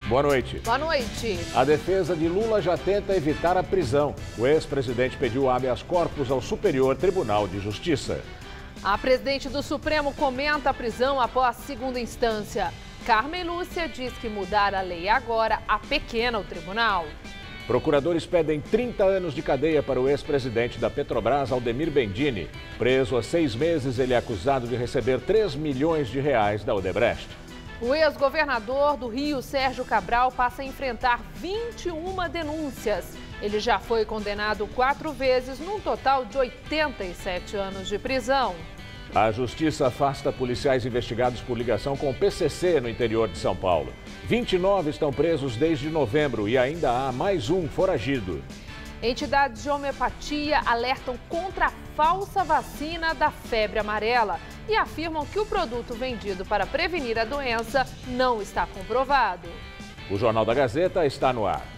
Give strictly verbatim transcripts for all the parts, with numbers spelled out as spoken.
Boa noite. Boa noite. A defesa de Lula já tenta evitar a prisão. O ex-presidente pediu habeas corpus ao Superior Tribunal de Justiça. A presidente do Supremo comenta a prisão após segunda instância. Carmen Lúcia diz que mudar a lei agora apequena o tribunal. Procuradores pedem trinta anos de cadeia para o ex-presidente da Petrobras, Aldemir Bendini. Preso há seis meses, ele é acusado de receber três milhões de reais da Odebrecht. O ex-governador do Rio, Sérgio Cabral, passa a enfrentar vinte e uma denúncias. Ele já foi condenado quatro vezes, num total de oitenta e sete anos de prisão. A Justiça afasta policiais investigados por ligação com o P C C no interior de São Paulo. vinte e nove estão presos desde novembro e ainda há mais um foragido. Entidades de homeopatia alertam contra a falsa vacina da febre amarela e afirmam que o produto vendido para prevenir a doença não está comprovado. O Jornal da Gazeta está no ar.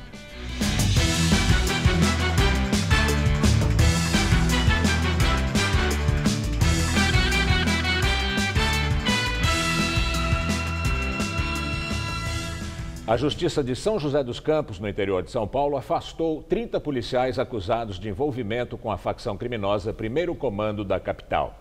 A Justiça de São José dos Campos, no interior de São Paulo, afastou trinta policiais acusados de envolvimento com a facção criminosa Primeiro Comando da capital.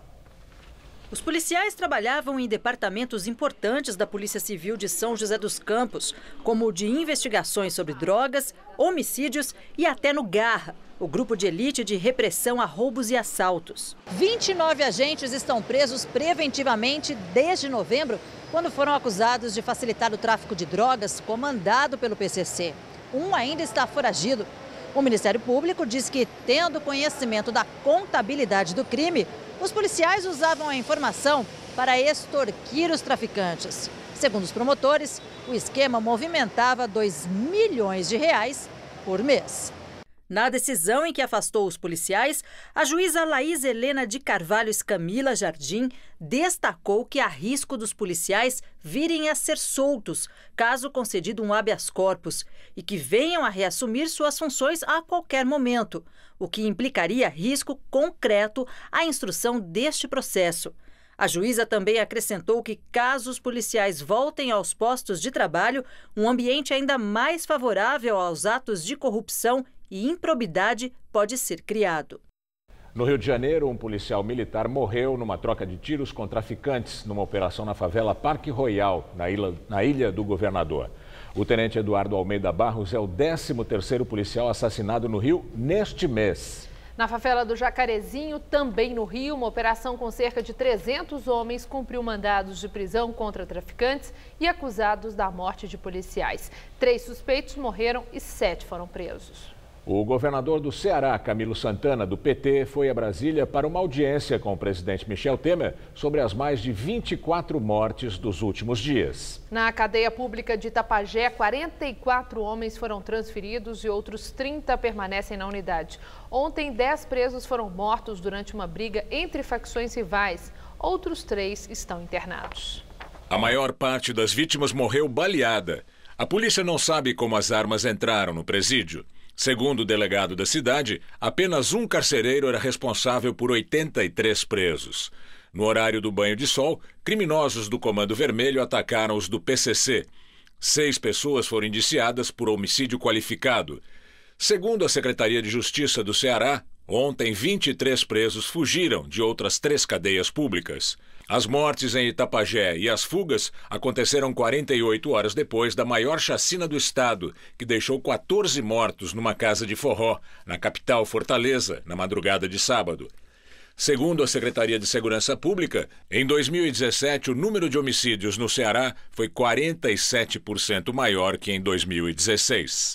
Os policiais trabalhavam em departamentos importantes da Polícia Civil de São José dos Campos, como o de investigações sobre drogas, homicídios e até no Garra, o grupo de elite de repressão a roubos e assaltos. vinte e nove agentes estão presos preventivamente desde novembro, quando foram acusados de facilitar o tráfico de drogas comandado pelo P C C. Um ainda está foragido. O Ministério Público diz que, tendo conhecimento da contabilidade do crime, os policiais usavam a informação para extorquir os traficantes. Segundo os promotores, o esquema movimentava dois milhões de reais por mês. Na decisão em que afastou os policiais, a juíza Laís Helena de Carvalho Escamila Jardim destacou que há risco dos policiais virem a ser soltos, caso concedido um habeas corpus, e que venham a reassumir suas funções a qualquer momento, o que implicaria risco concreto à instrução deste processo. A juíza também acrescentou que, caso os policiais voltem aos postos de trabalho, um ambiente ainda mais favorável aos atos de corrupção e improbidade pode ser criado. No Rio de Janeiro, um policial militar morreu numa troca de tiros com traficantes numa operação na favela Parque Royal, na ilha, na ilha do Governador. O tenente Eduardo Almeida Barros é o décimo terceiro policial assassinado no Rio neste mês. Na favela do Jacarezinho, também no Rio, uma operação com cerca de trezentos homens cumpriu mandados de prisão contra traficantes e acusados da morte de policiais. Três suspeitos morreram e sete foram presos. O governador do Ceará, Camilo Santana, do P T, foi a Brasília para uma audiência com o presidente Michel Temer sobre as mais de vinte e quatro mortes dos últimos dias. Na cadeia pública de Itapajé, quarenta e quatro homens foram transferidos e outros trinta permanecem na unidade. Ontem, dez presos foram mortos durante uma briga entre facções rivais. Outros três estão internados. A maior parte das vítimas morreu baleada. A polícia não sabe como as armas entraram no presídio. Segundo o delegado da cidade, apenas um carcereiro era responsável por oitenta e três presos. No horário do banho de sol, criminosos do Comando Vermelho atacaram os do P C C. Seis pessoas foram indiciadas por homicídio qualificado. Segundo a Secretaria de Justiça do Ceará, ontem vinte e três presos fugiram de outras três cadeias públicas. As mortes em Itapajé e as fugas aconteceram quarenta e oito horas depois da maior chacina do estado, que deixou quatorze mortos numa casa de forró, na capital Fortaleza, na madrugada de sábado. Segundo a Secretaria de Segurança Pública, em dois mil e dezessete o número de homicídios no Ceará foi quarenta e sete por cento maior que em dois mil e dezesseis.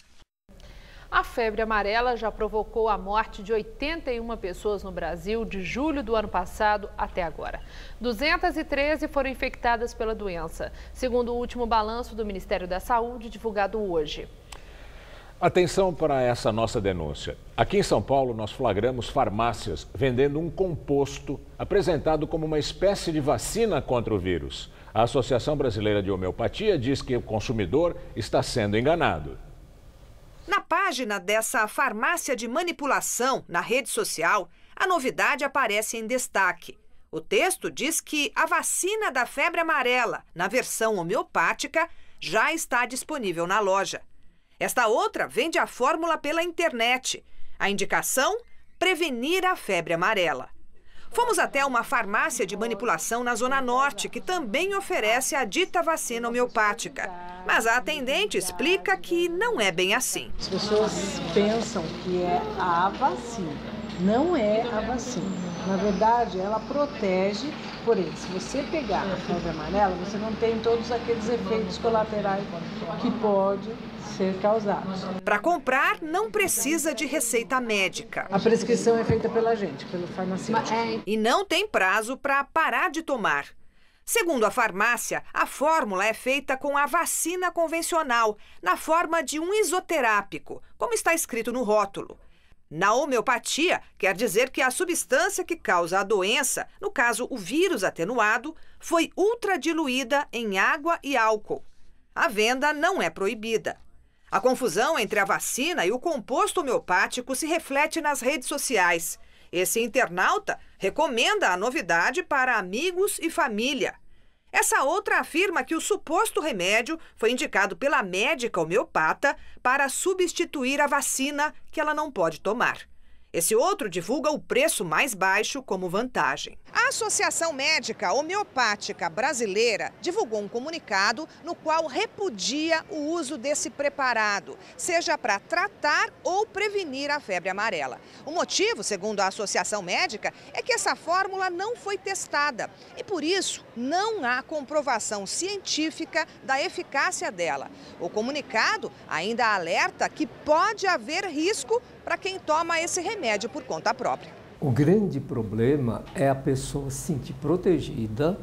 A febre amarela já provocou a morte de oitenta e uma pessoas no Brasil de julho do ano passado até agora. duzentas e treze foram infectadas pela doença, segundo o último balanço do Ministério da Saúde, divulgado hoje. Atenção para essa nossa denúncia. Aqui em São Paulo, nós flagramos farmácias vendendo um composto apresentado como uma espécie de vacina contra o vírus. A Associação Brasileira de Homeopatia diz que o consumidor está sendo enganado. Na página dessa farmácia de manipulação na rede social, a novidade aparece em destaque. O texto diz que a vacina da febre amarela, na versão homeopática, já está disponível na loja. Esta outra vende a fórmula pela internet. A indicação? Prevenir a febre amarela. Fomos até uma farmácia de manipulação na Zona Norte, que também oferece a dita vacina homeopática. Mas a atendente explica que não é bem assim. As pessoas pensam que é a vacina. Não é a vacina. Na verdade, ela protege, porém, se você pegar a febre amarela, você não tem todos aqueles efeitos colaterais que podem ser causados. Para comprar, não precisa de receita médica. A prescrição é feita pela gente, pelo farmacêutico. E não tem prazo para parar de tomar. Segundo a farmácia, a fórmula é feita com a vacina convencional, na forma de um isoterápico, como está escrito no rótulo. Na homeopatia, quer dizer que a substância que causa a doença, no caso o vírus atenuado, foi ultradiluída em água e álcool. A venda não é proibida. A confusão entre a vacina e o composto homeopático se reflete nas redes sociais. Esse internauta recomenda a novidade para amigos e família. Essa outra afirma que o suposto remédio foi indicado pela médica homeopata para substituir a vacina que ela não pode tomar. Esse outro divulga o preço mais baixo como vantagem. A Associação Médica Homeopática Brasileira divulgou um comunicado no qual repudia o uso desse preparado, seja para tratar ou prevenir a febre amarela. O motivo, segundo a Associação Médica, é que essa fórmula não foi testada e, por isso, não há comprovação científica da eficácia dela. O comunicado ainda alerta que pode haver risco para quem toma esse remédio por conta própria. O grande problema é a pessoa se sentir protegida,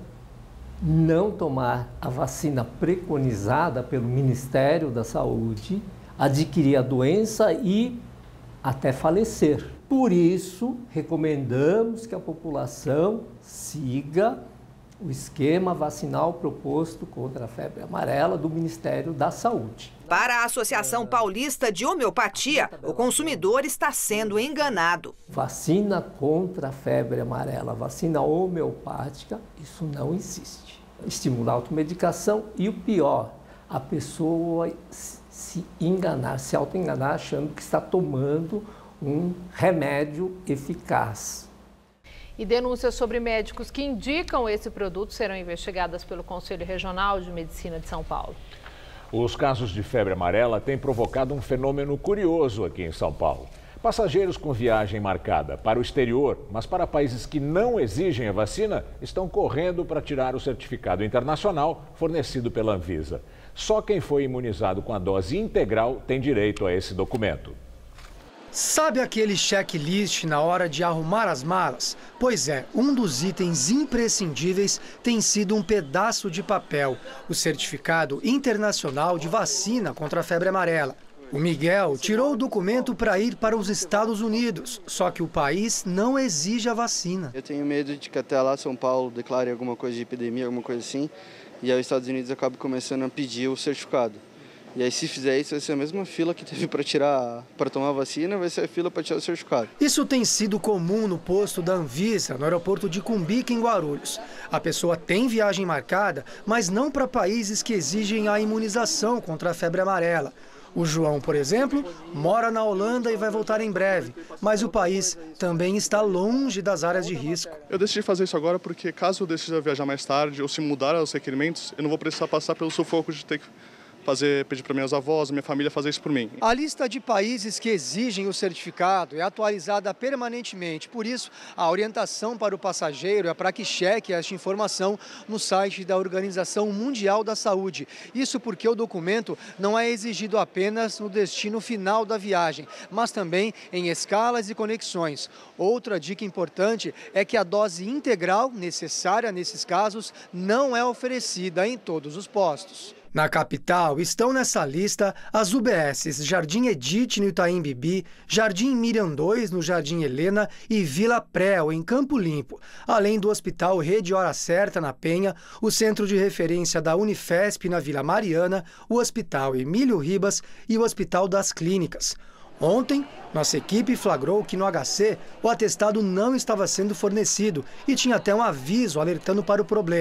não tomar a vacina preconizada pelo Ministério da Saúde, adquirir a doença e até falecer. Por isso, recomendamos que a população siga o esquema vacinal proposto contra a febre amarela do Ministério da Saúde. Para a Associação Paulista de Homeopatia, o consumidor está sendo enganado. Vacina contra a febre amarela, vacina homeopática, isso não existe. Estimular a automedicação e o pior, a pessoa se enganar, se auto-enganar achando que está tomando um remédio eficaz. E denúncias sobre médicos que indicam esse produto serão investigadas pelo Conselho Regional de Medicina de São Paulo. Os casos de febre amarela têm provocado um fenômeno curioso aqui em São Paulo. Passageiros com viagem marcada para o exterior, mas para países que não exigem a vacina, estão correndo para tirar o certificado internacional fornecido pela Anvisa. Só quem foi imunizado com a dose integral tem direito a esse documento. Sabe aquele checklist na hora de arrumar as malas? Pois é, um dos itens imprescindíveis tem sido um pedaço de papel, o Certificado Internacional de Vacina contra a Febre Amarela. O Miguel tirou o documento para ir para os Estados Unidos, só que o país não exige a vacina. Eu tenho medo de que até lá São Paulo declare alguma coisa de epidemia, alguma coisa assim, e aí os Estados Unidos acabam começando a pedir o certificado. E aí, se fizer isso, vai ser a mesma fila que teve para tirar, para tomar a vacina, vai ser a fila para tirar o certificado. Isso tem sido comum no posto da Anvisa, no aeroporto de Cumbica, em Guarulhos. A pessoa tem viagem marcada, mas não para países que exigem a imunização contra a febre amarela. O João, por exemplo, mora na Holanda e vai voltar em breve, mas o país também está longe das áreas de risco. Eu decidi fazer isso agora porque, caso eu decida viajar mais tarde ou se mudar os requerimentos, eu não vou precisar passar pelo sufoco de ter que fazer, pedir para minhas avós, minha família fazer isso por mim. A lista de países que exigem o certificado é atualizada permanentemente. Por isso, a orientação para o passageiro é para que cheque esta informação no site da Organização Mundial da Saúde. Isso porque o documento não é exigido apenas no destino final da viagem, mas também em escalas e conexões. Outra dica importante é que a dose integral necessária nesses casos não é oferecida em todos os postos. Na capital estão nessa lista as U B Ss Jardim Edite, no Itaim Bibi, Jardim Miriam dois, no Jardim Helena e Vila Prel, em Campo Limpo, além do Hospital Rede Hora Certa, na Penha, o Centro de Referência da Unifesp, na Vila Mariana, o Hospital Emílio Ribas e o Hospital das Clínicas. Ontem, nossa equipe flagrou que no H C o atestado não estava sendo fornecido e tinha até um aviso alertando para o problema.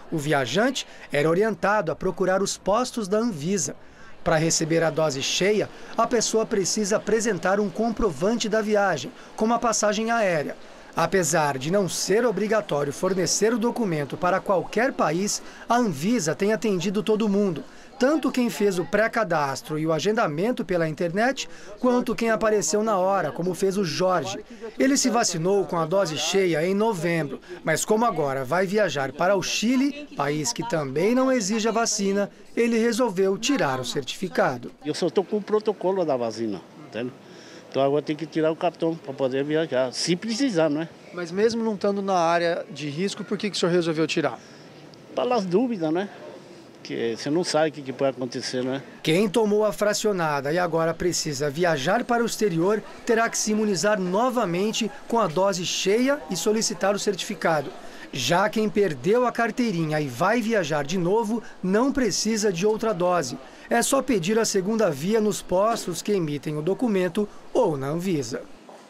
O viajante era orientado a procurar os postos da Anvisa. Para receber a dose cheia, a pessoa precisa apresentar um comprovante da viagem, como a passagem aérea. Apesar de não ser obrigatório fornecer o documento para qualquer país, a Anvisa tem atendido todo mundo, tanto quem fez o pré-cadastro e o agendamento pela internet, quanto quem apareceu na hora, como fez o Jorge. Ele se vacinou com a dose cheia em novembro, mas como agora vai viajar para o Chile, país que também não exige a vacina, ele resolveu tirar o certificado. Eu só estou com o protocolo da vacina, entende? Então agora tem que tirar o cartão para poder viajar, se precisar, não é? Mas mesmo não estando na área de risco, por que, que o senhor resolveu tirar? Para as dúvidas, né? Que você não sabe o que, que pode acontecer, né? Quem tomou a fracionada e agora precisa viajar para o exterior terá que se imunizar novamente com a dose cheia e solicitar o certificado. Já quem perdeu a carteirinha e vai viajar de novo não precisa de outra dose. É só pedir a segunda via nos postos que emitem o documento ou na Anvisa.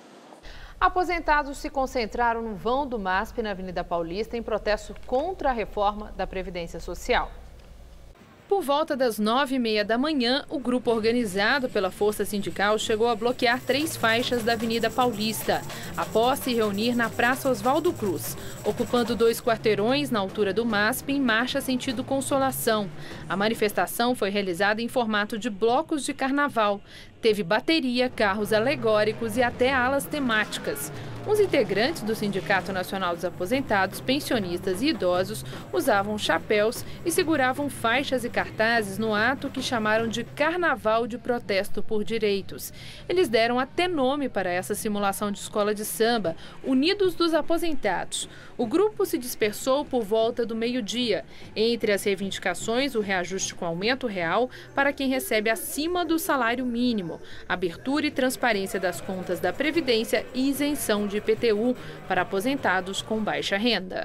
Aposentados se concentraram no vão do M A S P na Avenida Paulista em protesto contra a reforma da Previdência Social. Por volta das nove e meia da manhã, o grupo organizado pela Força Sindical chegou a bloquear três faixas da Avenida Paulista, após se reunir na Praça Oswaldo Cruz, ocupando dois quarteirões na altura do M A S P em marcha sentido Consolação. A manifestação foi realizada em formato de blocos de carnaval. Teve bateria, carros alegóricos e até alas temáticas. Os integrantes do Sindicato Nacional dos Aposentados, Pensionistas e Idosos usavam chapéus e seguravam faixas e cartazes no ato que chamaram de Carnaval de Protesto por Direitos. Eles deram até nome para essa simulação de escola de samba, Unidos dos Aposentados. O grupo se dispersou por volta do meio-dia. Entre as reivindicações, o reajuste com aumento real para quem recebe acima do salário mínimo, abertura e transparência das contas da Previdência e isenção de I P T U para aposentados com baixa renda.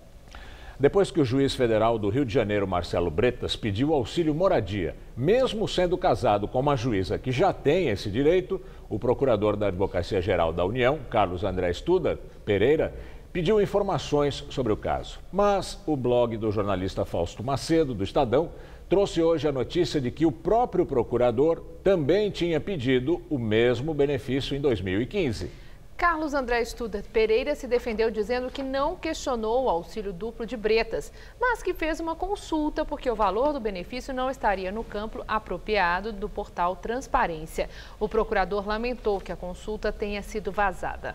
Depois que o juiz federal do Rio de Janeiro, Marcelo Bretas, pediu auxílio moradia, mesmo sendo casado com uma juíza que já tem esse direito, o procurador da Advocacia Geral da União, Carlos André Studer Pereira, pediu informações sobre o caso. Mas o blog do jornalista Fausto Macedo, do Estadão, trouxe hoje a notícia de que o próprio procurador também tinha pedido o mesmo benefício em dois mil e quinze. Carlos André Studer Pereira se defendeu dizendo que não questionou o auxílio duplo de Bretas, mas que fez uma consulta porque o valor do benefício não estaria no campo apropriado do portal Transparência. O procurador lamentou que a consulta tenha sido vazada.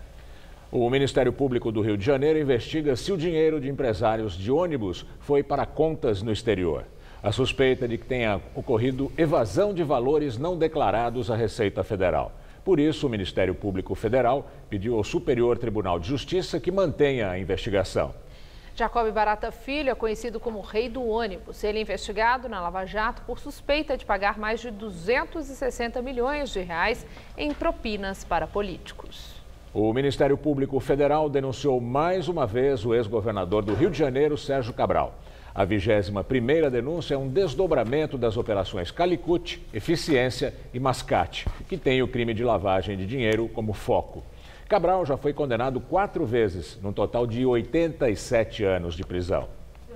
O Ministério Público do Rio de Janeiro investiga se o dinheiro de empresários de ônibus foi para contas no exterior. A suspeita de que tenha ocorrido evasão de valores não declarados à Receita Federal. Por isso, o Ministério Público Federal pediu ao Superior Tribunal de Justiça que mantenha a investigação. Jacob Barata Filho é conhecido como o rei do ônibus. Ele é investigado na Lava Jato por suspeita de pagar mais de duzentos e sessenta milhões de reais em propinas para políticos. O Ministério Público Federal denunciou mais uma vez o ex-governador do Rio de Janeiro, Sérgio Cabral. A vigésima primeira denúncia é um desdobramento das operações Calicut, Eficiência e Mascate, que tem o crime de lavagem de dinheiro como foco. Cabral já foi condenado quatro vezes, num total de oitenta e sete anos de prisão.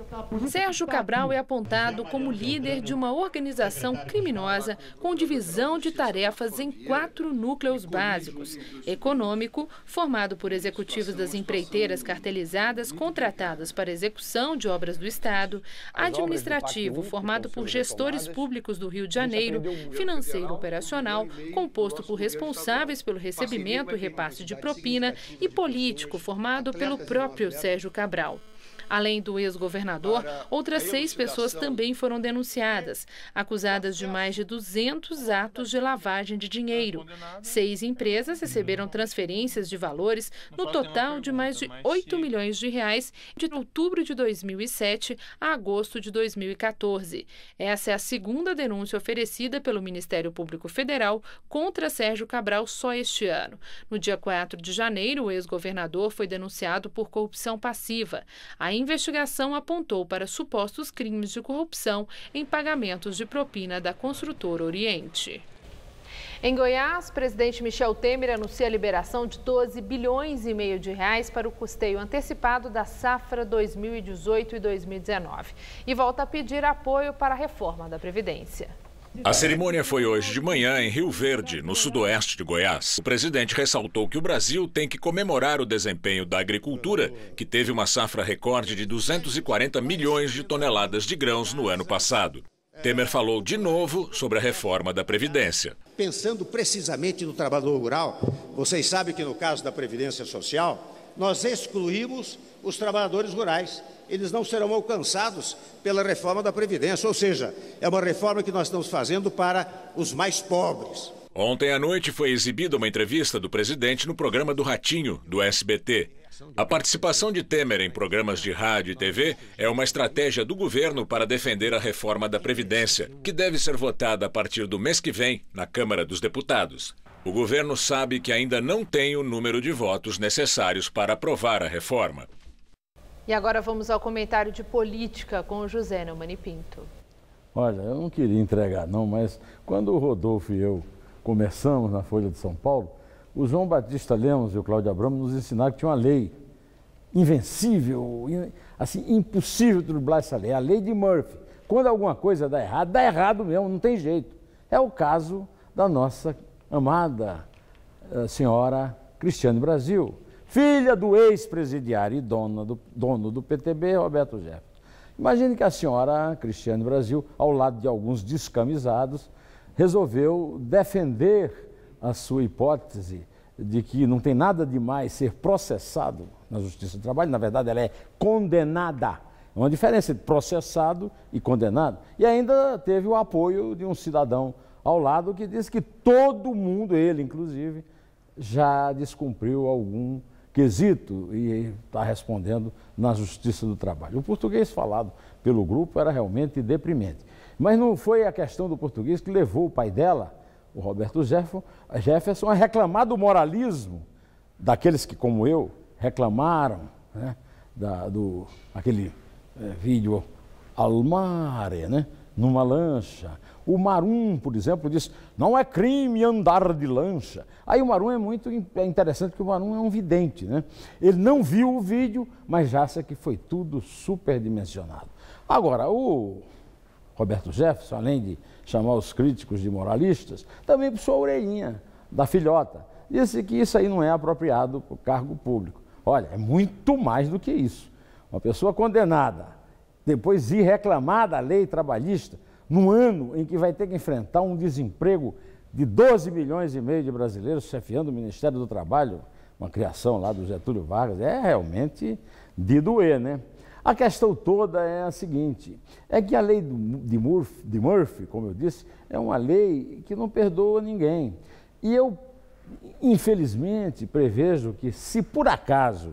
Sérgio Cabral é apontado como líder de uma organização criminosa com divisão de tarefas em quatro núcleos básicos: econômico, formado por executivos das empreiteiras cartelizadas contratadas para execução de obras do Estado; administrativo, formado por gestores públicos do Rio de Janeiro; financeiro operacional, composto por responsáveis pelo recebimento e repasse de propina; e político, formado pelo próprio Sérgio Cabral. Além do ex-governador, outras seis pessoas também foram denunciadas, acusadas de mais de duzentos atos de lavagem de dinheiro. Seis empresas receberam transferências de valores no total de mais de oito milhões de reais de outubro de dois mil e sete a agosto de dois mil e quatorze. Essa é a segunda denúncia oferecida pelo Ministério Público Federal contra Sérgio Cabral só este ano. No dia quatro de janeiro, o ex-governador foi denunciado por corrupção passiva. A A investigação apontou para supostos crimes de corrupção em pagamentos de propina da construtora Oriente. Em Goiás, o presidente Michel Temer anuncia a liberação de doze bilhões e meio de reais para o custeio antecipado da safra dois mil e dezoito e dois mil e dezenove e volta a pedir apoio para a reforma da Previdência. A cerimônia foi hoje de manhã em Rio Verde, no sudoeste de Goiás. O presidente ressaltou que o Brasil tem que comemorar o desempenho da agricultura, que teve uma safra recorde de duzentos e quarenta milhões de toneladas de grãos no ano passado. Temer falou de novo sobre a reforma da Previdência. Pensando precisamente no trabalhador rural, vocês sabem que no caso da Previdência Social, nós excluímos os trabalhadores rurais. Eles não serão alcançados pela reforma da Previdência, ou seja, é uma reforma que nós estamos fazendo para os mais pobres. Ontem à noite foi exibida uma entrevista do presidente no programa do Ratinho, do S B T. A participação de Temer em programas de rádio e T V é uma estratégia do governo para defender a reforma da Previdência, que deve ser votada a partir do mês que vem na Câmara dos Deputados. O governo sabe que ainda não tem o número de votos necessários para aprovar a reforma. E agora vamos ao comentário de política com o José Neumani Pinto. Olha, eu não queria entregar não, mas quando o Rodolfo e eu começamos na Folha de São Paulo, o João Batista Lemos e o Cláudio Abramo nos ensinaram que tinha uma lei invencível, assim, impossível de driblar essa lei, a lei de Murphy. Quando alguma coisa dá errado, dá errado mesmo, não tem jeito. É o caso da nossa amada uh, senhora Cristiane Brasil, filha do ex-presidiário e dona do, dono do P T B, Roberto Jefferson. Imagine que a senhora Cristiane Brasil, ao lado de alguns descamisados, resolveu defender a sua hipótese de que não tem nada de mais ser processado na Justiça do Trabalho. Na verdade, ela é condenada. É uma diferença entre processado e condenado. E ainda teve o apoio de um cidadão ao lado que disse que todo mundo, ele inclusive, já descumpriu algum quesito e está respondendo na Justiça do Trabalho. O português falado pelo grupo era realmente deprimente. Mas não foi a questão do português que levou o pai dela, o Roberto Jefferson, a reclamar do moralismo daqueles que, como eu, reclamaram, né, da, do aquele é, vídeo al mare, né, numa lancha. O Marum, por exemplo, disse, não é crime andar de lancha. Aí o Marum é muito é interessante, porque o Marum é um vidente, né? Ele não viu o vídeo, mas já acha que foi tudo superdimensionado. Agora, o Roberto Jefferson, além de chamar os críticos de moralistas, também puxou a orelhinha da filhota. Disse que isso aí não é apropriado para o cargo público. Olha, é muito mais do que isso. Uma pessoa condenada, depois ir reclamar da lei trabalhista, num ano em que vai ter que enfrentar um desemprego de doze milhões e meio de brasileiros chefiando o Ministério do Trabalho, uma criação lá do Getúlio Vargas, é realmente de doer, né? A questão toda é a seguinte, é que a lei de Murphy, de Murphy, como eu disse, é uma lei que não perdoa ninguém. E eu, infelizmente, prevejo que se por acaso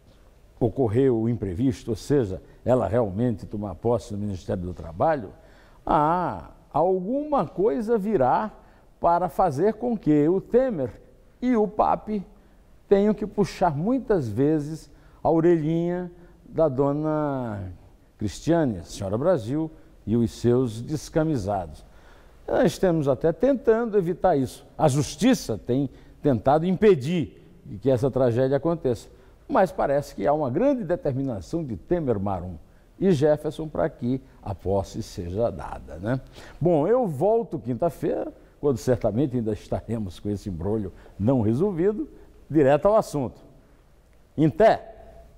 ocorreu o imprevisto, ou seja, ela realmente tomar posse no Ministério do Trabalho, ah, alguma coisa virá para fazer com que o Temer e o Pape tenham que puxar muitas vezes a orelhinha da dona Cristiane, a senhora Brasil, e os seus descamisados. Nós estamos até tentando evitar isso. A justiça tem tentado impedir que essa tragédia aconteça, mas parece que há uma grande determinação de Temer, Marum e Jefferson para que a posse seja dada, né? Bom, eu volto quinta-feira, quando certamente ainda estaremos com esse embrolho não resolvido, direto ao assunto. Em té.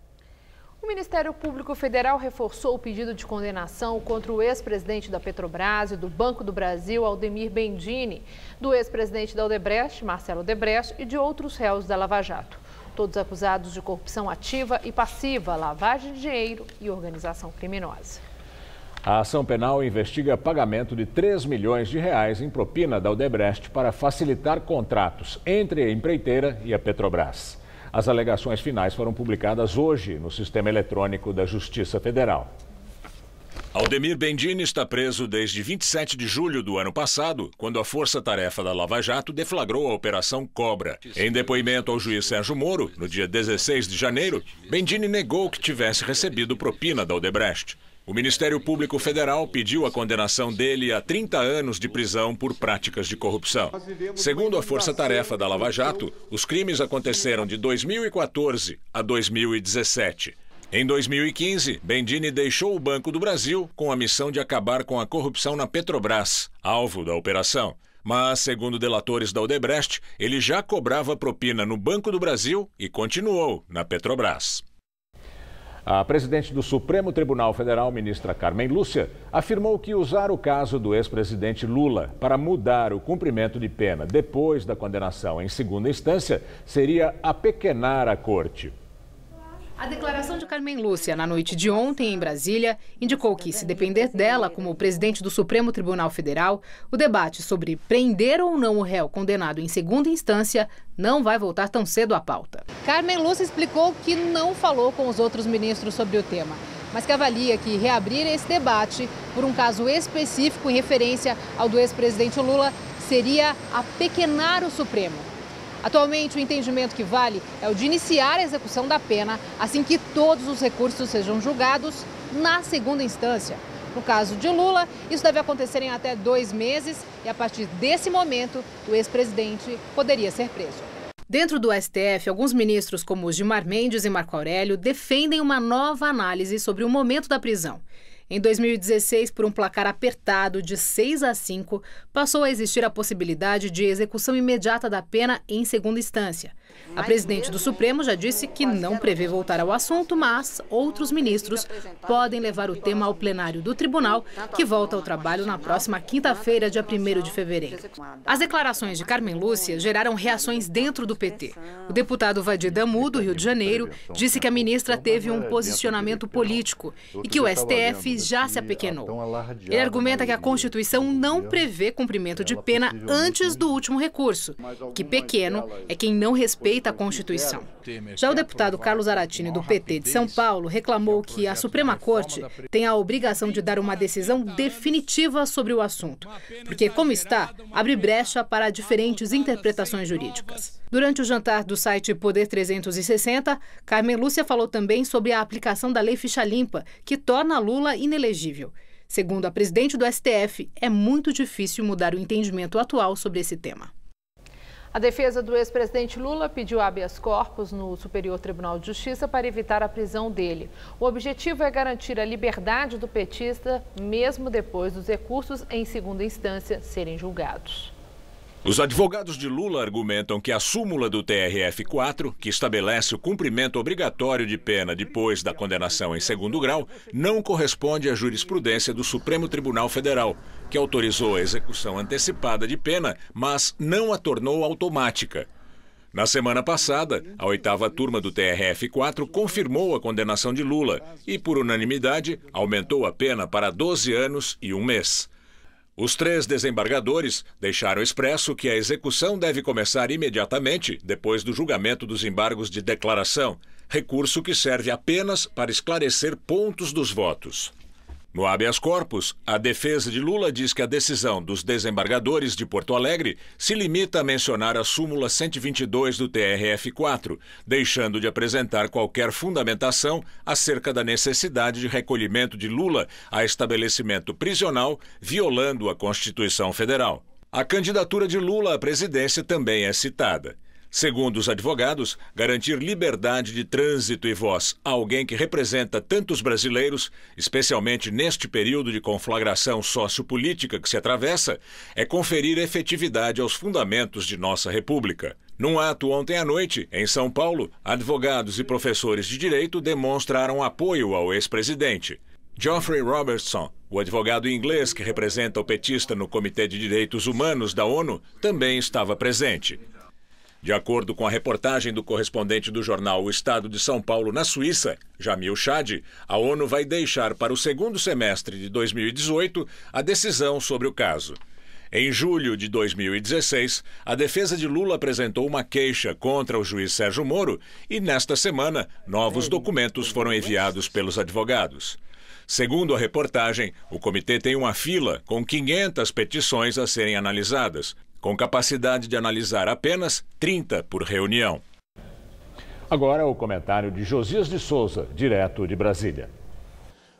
O Ministério Público Federal reforçou o pedido de condenação contra o ex-presidente da Petrobras e do Banco do Brasil, Aldemir Bendini, do ex-presidente da Odebrecht, Marcelo Odebrecht, e de outros réus da Lava Jato. Todos acusados de corrupção ativa e passiva, lavagem de dinheiro e organização criminosa. A ação penal investiga pagamento de três milhões de reais em propina da Odebrecht para facilitar contratos entre a empreiteira e a Petrobras. As alegações finais foram publicadas hoje no Sistema Eletrônico da Justiça Federal. Aldemir Bendini está preso desde vinte e sete de julho do ano passado, quando a Força-Tarefa da Lava Jato deflagrou a Operação Cobra. Em depoimento ao juiz Sérgio Moro, no dia dezesseis de janeiro, Bendini negou que tivesse recebido propina da Odebrecht. O Ministério Público Federal pediu a condenação dele a trinta anos de prisão por práticas de corrupção. Segundo a Força-Tarefa da Lava Jato, os crimes aconteceram de dois mil e quatorze a dois mil e dezessete. Em dois mil e quinze, Bendini deixou o Banco do Brasil com a missão de acabar com a corrupção na Petrobras, alvo da operação. Mas, segundo delatores da Odebrecht, ele já cobrava propina no Banco do Brasil e continuou na Petrobras. A presidente do Supremo Tribunal Federal, ministra Carmen Lúcia, afirmou que usar o caso do ex-presidente Lula para mudar o cumprimento de pena depois da condenação em segunda instância seria apequenar a corte. A declaração de Carmen Lúcia na noite de ontem em Brasília indicou que, se depender dela como presidente do Supremo Tribunal Federal, o debate sobre prender ou não o réu condenado em segunda instância não vai voltar tão cedo à pauta. Carmen Lúcia explicou que não falou com os outros ministros sobre o tema, mas que avalia que reabrir esse debate por um caso específico em referência ao do ex-presidente Lula seria apequenar o Supremo. Atualmente, o entendimento que vale é o de iniciar a execução da pena assim que todos os recursos sejam julgados na segunda instância. No caso de Lula, isso deve acontecer em até dois meses e, a partir desse momento, o ex-presidente poderia ser preso. Dentro do S T F, alguns ministros, como Gilmar Mendes e Marco Aurélio, defendem uma nova análise sobre o momento da prisão. Em dois mil e dezesseis, por um placar apertado de seis a cinco, passou a existir a possibilidade de execução imediata da pena em segunda instância. A presidente do Supremo já disse que não prevê voltar ao assunto, mas outros ministros podem levar o tema ao plenário do tribunal, que volta ao trabalho na próxima quinta-feira, dia primeiro de fevereiro. As declarações de Carmen Lúcia geraram reações dentro do P T. O deputado Vadir Damu, do Rio de Janeiro, disse que a ministra teve um posicionamento político e que o S T F já se apequenou. Ele argumenta que a Constituição não prevê cumprimento de pena antes do último recurso, que pequeno é quem não respeita a Constituição. Já o deputado Carlos Aratini, do P T de São Paulo, reclamou que a Suprema Corte tem a obrigação de dar uma decisão definitiva sobre o assunto, porque, como está, abre brecha para diferentes interpretações jurídicas. Durante o jantar do site Poder trezentos e sessenta, Carmen Lúcia falou também sobre a aplicação da Lei Ficha Limpa, que torna Lula inelegível. Segundo a presidente do S T F, é muito difícil mudar o entendimento atual sobre esse tema. A defesa do ex-presidente Lula pediu habeas corpus no Superior Tribunal de Justiça para evitar a prisão dele. O objetivo é garantir a liberdade do petista, mesmo depois dos recursos em segunda instância serem julgados. Os advogados de Lula argumentam que a súmula do T R F quatro, que estabelece o cumprimento obrigatório de pena depois da condenação em segundo grau, não corresponde à jurisprudência do Supremo Tribunal Federal, que autorizou a execução antecipada de pena, mas não a tornou automática. Na semana passada, a oitava turma do T R F quatro confirmou a condenação de Lula e, por unanimidade, aumentou a pena para doze anos e um mês. Os três desembargadores deixaram expresso que a execução deve começar imediatamente depois do julgamento dos embargos de declaração, recurso que serve apenas para esclarecer pontos dos votos. No habeas corpus, a defesa de Lula diz que a decisão dos desembargadores de Porto Alegre se limita a mencionar a súmula cento e vinte e dois do T R F quatro, deixando de apresentar qualquer fundamentação acerca da necessidade de recolhimento de Lula a estabelecimento prisional, violando a Constituição Federal. A candidatura de Lula à presidência também é citada. Segundo os advogados, garantir liberdade de trânsito e voz a alguém que representa tantos brasileiros, especialmente neste período de conflagração sociopolítica que se atravessa, é conferir efetividade aos fundamentos de nossa República. Num ato ontem à noite, em São Paulo, advogados e professores de direito demonstraram apoio ao ex-presidente. Geoffrey Robertson, o advogado inglês que representa o petista no Comitê de Direitos Humanos da ONU, também estava presente. De acordo com a reportagem do correspondente do jornal O Estado de São Paulo, na Suíça, Jamil Chad, a ONU vai deixar para o segundo semestre de dois mil e dezoito a decisão sobre o caso. Em julho de dois mil e dezesseis, a defesa de Lula apresentou uma queixa contra o juiz Sérgio Moro e, nesta semana, novos documentos foram enviados pelos advogados. Segundo a reportagem, o comitê tem uma fila com quinhentas petições a serem analisadas, com capacidade de analisar apenas trinta por reunião. Agora o comentário de Josias de Souza, direto de Brasília.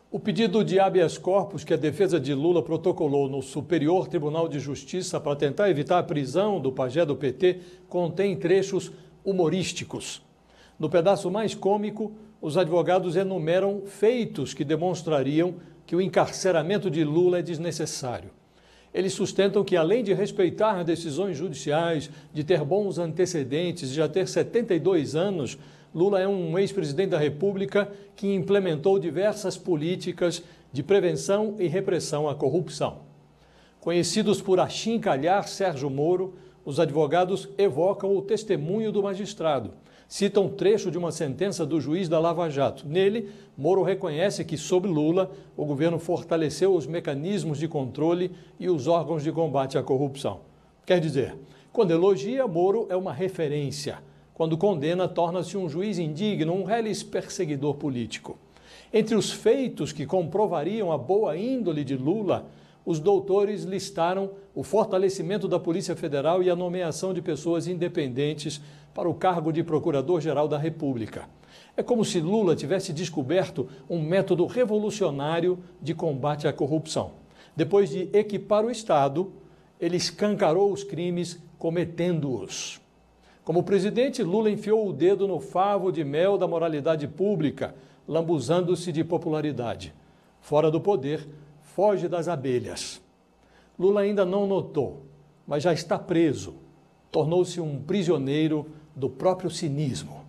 O pedido de habeas corpus que a defesa de Lula protocolou no Superior Tribunal de Justiça para tentar evitar a prisão do pajé do P T contém trechos humorísticos. No pedaço mais cômico, os advogados enumeram feitos que demonstrariam que o encarceramento de Lula é desnecessário. Eles sustentam que, além de respeitar decisões judiciais, de ter bons antecedentes e já ter setenta e dois anos, Lula é um ex-presidente da República que implementou diversas políticas de prevenção e repressão à corrupção. Conhecidos por achincalhar Sérgio Moro, os advogados evocam o testemunho do magistrado. Citam um trecho de uma sentença do juiz da Lava Jato. Nele, Moro reconhece que, sob Lula, o governo fortaleceu os mecanismos de controle e os órgãos de combate à corrupção. Quer dizer, quando elogia, Moro é uma referência. Quando condena, torna-se um juiz indigno, um reles perseguidor político. Entre os feitos que comprovariam a boa índole de Lula, os doutores listaram o fortalecimento da Polícia Federal e a nomeação de pessoas independentes para o cargo de Procurador-Geral da República. É como se Lula tivesse descoberto um método revolucionário de combate à corrupção. Depois de equipar o Estado, ele escancarou os crimes cometendo-os. Como presidente, Lula enfiou o dedo no favo de mel da moralidade pública, lambuzando-se de popularidade. Fora do poder, foge das abelhas. Lula ainda não notou, mas já está preso. Tornou-se um prisioneiro do próprio cinismo.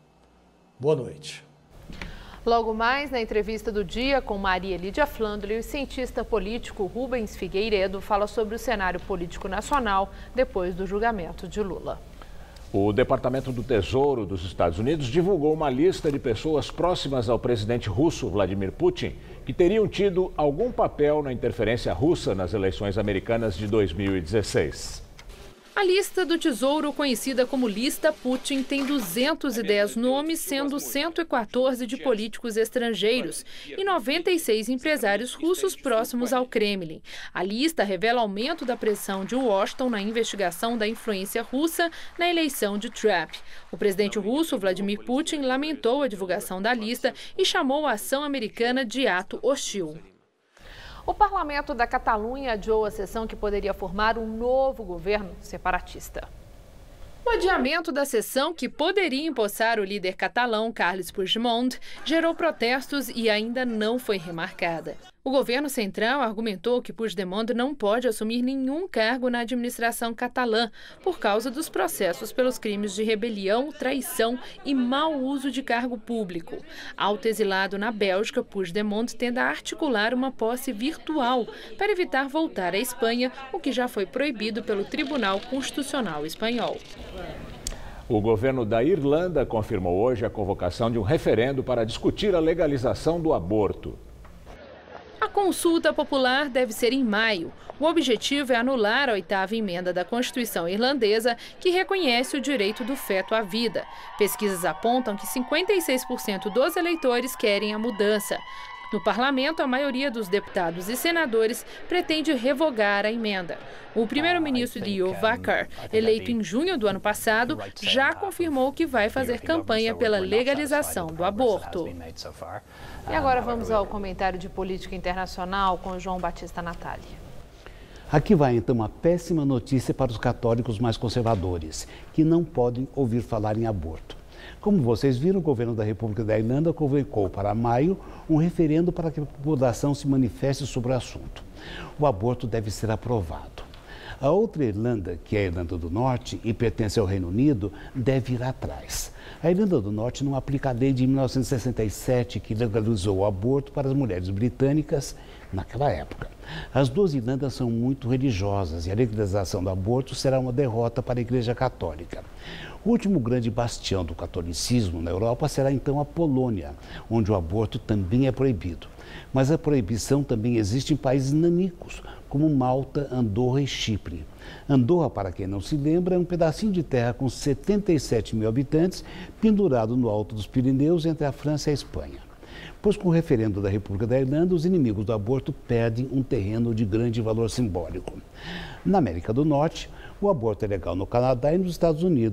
Boa noite. Logo mais, na entrevista do dia com Maria Lídia Flandre, o cientista político Rubens Figueiredo fala sobre o cenário político nacional depois do julgamento de Lula. O Departamento do Tesouro dos Estados Unidos divulgou uma lista de pessoas próximas ao presidente russo Vladimir Putin que teriam tido algum papel na interferência russa nas eleições americanas de dois mil e dezesseis. A lista do Tesouro, conhecida como Lista Putin, tem duzentos e dez nomes, sendo cento e quatorze de políticos estrangeiros e noventa e seis empresários russos próximos ao Kremlin. A lista revela aumento da pressão de Washington na investigação da influência russa na eleição de Trump. O presidente russo, Vladimir Putin, lamentou a divulgação da lista e chamou a ação americana de ato hostil. O parlamento da Catalunha adiou a sessão que poderia formar um novo governo separatista. O adiamento da sessão, que poderia empossar o líder catalão Carles Puigdemont, gerou protestos e ainda não foi remarcada. O governo central argumentou que Puigdemont não pode assumir nenhum cargo na administração catalã por causa dos processos pelos crimes de rebelião, traição e mau uso de cargo público. Autoexilado na Bélgica, Puigdemont tenta articular uma posse virtual para evitar voltar à Espanha, o que já foi proibido pelo Tribunal Constitucional Espanhol. O governo da Irlanda confirmou hoje a convocação de um referendo para discutir a legalização do aborto. A consulta popular deve ser em maio. O objetivo é anular a oitava emenda da Constituição irlandesa, que reconhece o direito do feto à vida. Pesquisas apontam que cinquenta e seis por cento dos eleitores querem a mudança. No parlamento, a maioria dos deputados e senadores pretende revogar a emenda. O primeiro-ministro Leo Varadkar, eleito em junho do ano passado, já confirmou que vai fazer campanha pela legalização do aborto. E agora vamos ao comentário de política internacional com João Batista Natali. Aqui vai então uma péssima notícia para os católicos mais conservadores, que não podem ouvir falar em aborto. Como vocês viram, o governo da República da Irlanda convocou para maio um referendo para que a população se manifeste sobre o assunto. O aborto deve ser aprovado. A outra Irlanda, que é a Irlanda do Norte e pertence ao Reino Unido, deve ir atrás. A Irlanda do Norte não aplica a lei de mil novecentos e sessenta e sete que legalizou o aborto para as mulheres britânicas naquela época. As duas Irlandas são muito religiosas e a legalização do aborto será uma derrota para a Igreja Católica. O último grande bastião do catolicismo na Europa será então a Polônia, onde o aborto também é proibido. Mas a proibição também existe em países nanicos, como Malta, Andorra e Chipre. Andorra, para quem não se lembra, é um pedacinho de terra com setenta e sete mil habitantes, pendurado no alto dos Pirineus entre a França e a Espanha. Pois com o referendo da República da Irlanda, os inimigos do aborto perdem um terreno de grande valor simbólico. Na América do Norte, o aborto é legal no Canadá e nos Estados Unidos,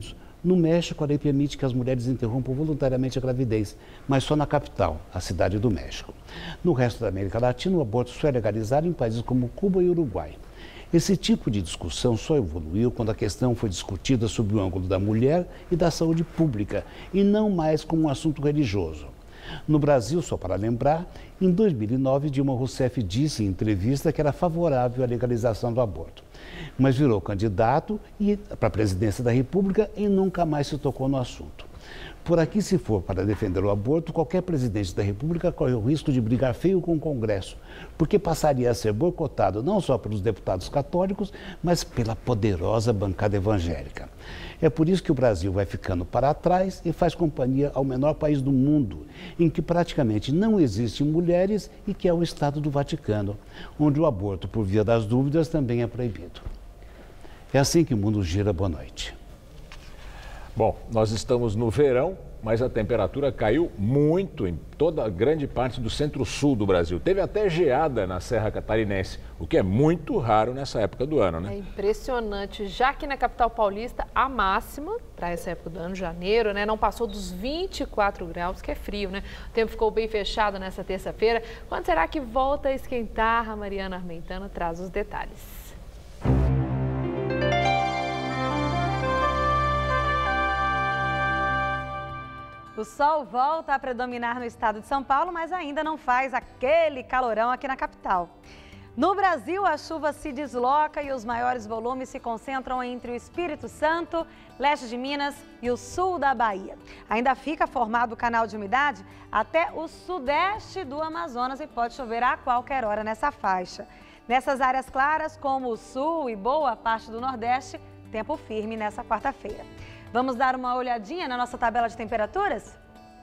No México, a lei permite que as mulheres interrompam voluntariamente a gravidez, mas só na capital, a cidade do México. No resto da América Latina, o aborto só é legalizado em países como Cuba e Uruguai. Esse tipo de discussão só evoluiu quando a questão foi discutida sob o ângulo da mulher e da saúde pública, e não mais como um assunto religioso. No Brasil, só para lembrar, em dois mil e nove, Dilma Rousseff disse em entrevista que era favorável à legalização do aborto, mas virou candidato para a presidência da República e nunca mais se tocou no assunto. Por aqui, se for para defender o aborto, qualquer presidente da República corre o risco de brigar feio com o Congresso, porque passaria a ser boicotado não só pelos deputados católicos, mas pela poderosa bancada evangélica. É por isso que o Brasil vai ficando para trás e faz companhia ao menor país do mundo, em que praticamente não existem mulheres e que é o Estado do Vaticano, onde o aborto por via das dúvidas também é proibido. É assim que o mundo gira. Boa noite. Bom, nós estamos no verão, mas a temperatura caiu muito em toda a grande parte do centro-sul do Brasil. Teve até geada na Serra Catarinense, o que é muito raro nessa época do ano, né? É impressionante, já que na capital paulista a máxima para essa época do ano, janeiro, né, não passou dos vinte e quatro graus, que é frio, né? O tempo ficou bem fechado nessa terça-feira. Quando será que volta a esquentar? A Mariana Armentano traz os detalhes. O sol volta a predominar no estado de São Paulo, mas ainda não faz aquele calorão aqui na capital. No Brasil, a chuva se desloca e os maiores volumes se concentram entre o Espírito Santo, leste de Minas e o sul da Bahia. Ainda fica formado o canal de umidade até o sudeste do Amazonas e pode chover a qualquer hora nessa faixa. Nessas áreas claras, como o sul e boa parte do Nordeste, tempo firme nessa quarta-feira. Vamos dar uma olhadinha na nossa tabela de temperaturas?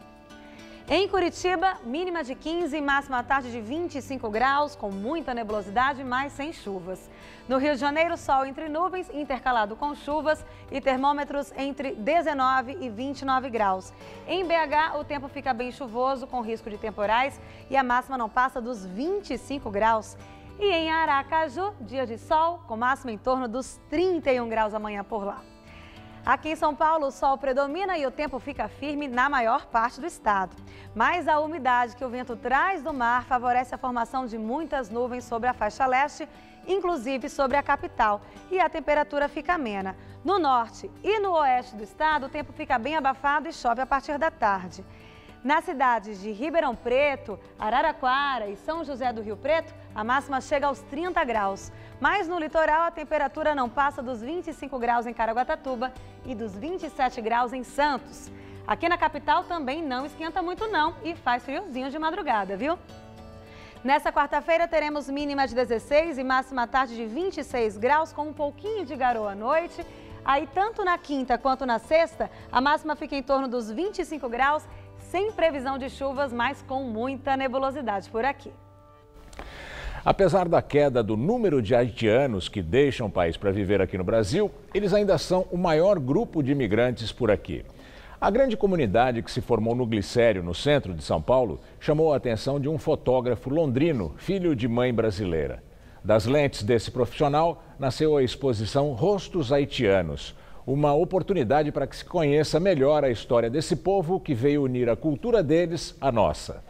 Em Curitiba, mínima de quinze e máxima à tarde de vinte e cinco graus, com muita nebulosidade, mas sem chuvas. No Rio de Janeiro, sol entre nuvens, intercalado com chuvas e termômetros entre dezenove e vinte e nove graus. Em B H, o tempo fica bem chuvoso, com risco de temporais, e a máxima não passa dos vinte e cinco graus. E em Aracaju, dia de sol, com máxima em torno dos trinta e um graus amanhã por lá. Aqui em São Paulo, o sol predomina e o tempo fica firme na maior parte do estado. Mas a umidade que o vento traz do mar favorece a formação de muitas nuvens sobre a faixa leste, inclusive sobre a capital, e a temperatura fica amena. No norte e no oeste do estado, o tempo fica bem abafado e chove a partir da tarde. Nas cidades de Ribeirão Preto, Araraquara e São José do Rio Preto, a máxima chega aos trinta graus. Mas no litoral, a temperatura não passa dos vinte e cinco graus em Caraguatatuba e dos vinte e sete graus em Santos. Aqui na capital também não esquenta muito não e faz friozinho de madrugada, viu? Nessa quarta-feira teremos mínima de dezesseis e máxima à tarde de vinte e seis graus, com um pouquinho de garoa à noite. Aí tanto na quinta quanto na sexta, a máxima fica em torno dos vinte e cinco graus, sem previsão de chuvas, mas com muita nebulosidade por aqui. Apesar da queda do número de haitianos que deixam o país para viver aqui no Brasil, eles ainda são o maior grupo de imigrantes por aqui. A grande comunidade que se formou no Glicério, no centro de São Paulo, chamou a atenção de um fotógrafo londrino, filho de mãe brasileira. Das lentes desse profissional, nasceu a exposição Rostos Haitianos, uma oportunidade para que se conheça melhor a história desse povo que veio unir a cultura deles à nossa.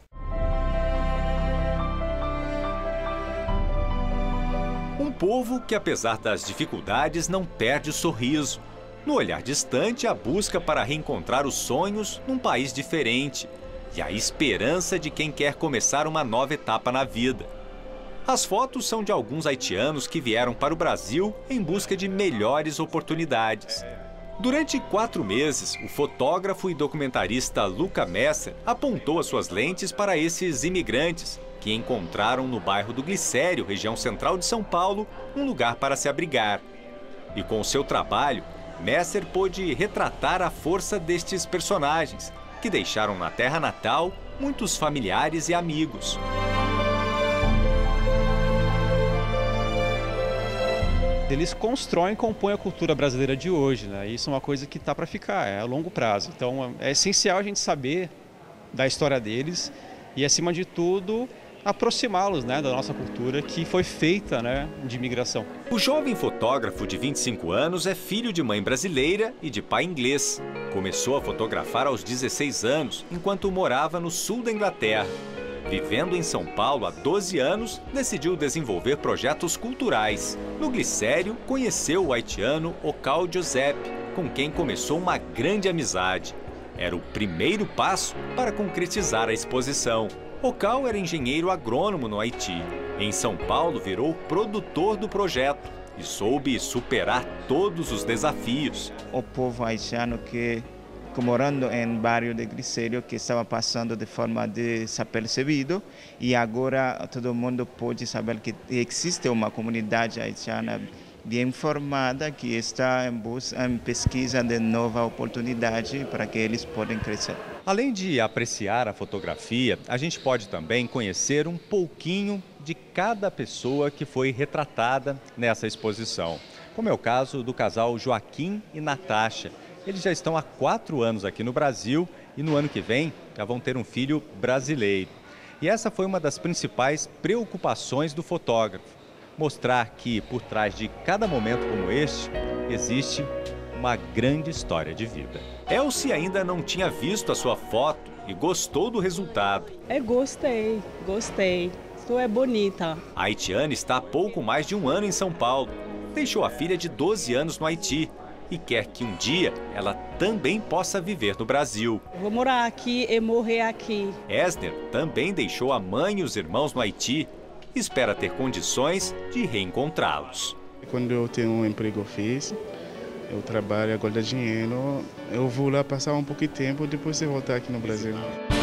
Um povo que, apesar das dificuldades, não perde o sorriso. No olhar distante, a busca para reencontrar os sonhos num país diferente e a esperança de quem quer começar uma nova etapa na vida. As fotos são de alguns haitianos que vieram para o Brasil em busca de melhores oportunidades. Durante quatro meses, o fotógrafo e documentarista Luca Messer apontou as suas lentes para esses imigrantes que encontraram no bairro do Glicério, região central de São Paulo, um lugar para se abrigar. E com o seu trabalho, Messer pôde retratar a força destes personagens, que deixaram na terra natal muitos familiares e amigos. Eles constroem e compõem a cultura brasileira de hoje, né? Isso é uma coisa que está para ficar, é a longo prazo. Então é essencial a gente saber da história deles e, acima de tudo, aproximá-los, né, da nossa cultura que foi feita, né, de imigração. O jovem fotógrafo de vinte e cinco anos é filho de mãe brasileira e de pai inglês. Começou a fotografar aos dezesseis anos, enquanto morava no sul da Inglaterra. Vivendo em São Paulo há doze anos, decidiu desenvolver projetos culturais. No Glicério, conheceu o haitiano Ocal Giuseppe, com quem começou uma grande amizade. Era o primeiro passo para concretizar a exposição. Ocal era engenheiro agrônomo no Haiti. Em São Paulo, virou produtor do projeto e soube superar todos os desafios. O povo haitiano que, morando em bairro de Glicério, que estava passando de forma desapercebido, e agora todo mundo pode saber que existe uma comunidade haitiana bem formada que está em, busca, em pesquisa de nova oportunidade para que eles possam crescer. Além de apreciar a fotografia, a gente pode também conhecer um pouquinho de cada pessoa que foi retratada nessa exposição, como é o caso do casal Joaquim e Natasha. Eles já estão há quatro anos aqui no Brasil e no ano que vem já vão ter um filho brasileiro. E essa foi uma das principais preocupações do fotógrafo, mostrar que por trás de cada momento como este existe uma grande história de vida. Elsie ainda não tinha visto a sua foto e gostou do resultado. É, gostei, gostei. Isso é bonita. A haitiana está há pouco mais de um ano em São Paulo. Deixou a filha de doze anos no Haiti e quer que um dia ela também possa viver no Brasil. Vou morar aqui e morrer aqui. Esner também deixou a mãe e os irmãos no Haiti e espera ter condições de reencontrá-los. Quando eu tenho um emprego fixo, eu trabalho, agora dá dinheiro, eu vou lá passar um pouco de tempo, depois eu voltar aqui no Brasil.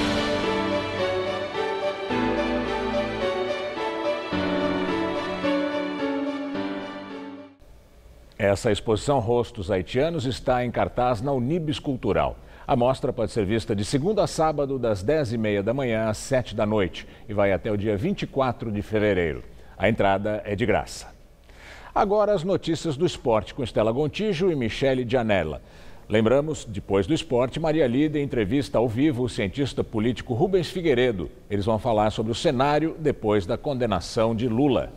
Essa exposição Rostos Haitianos está em cartaz na Unibis Cultural. A mostra pode ser vista de segunda a sábado, das dez e meia da manhã às sete da noite e vai até o dia vinte e quatro de fevereiro. A entrada é de graça. Agora as notícias do esporte com Estela Gontijo e Michele Gianella. Lembramos, depois do esporte, Maria Lídia entrevista ao vivo o cientista político Rubens Figueiredo. Eles vão falar sobre o cenário depois da condenação de Lula.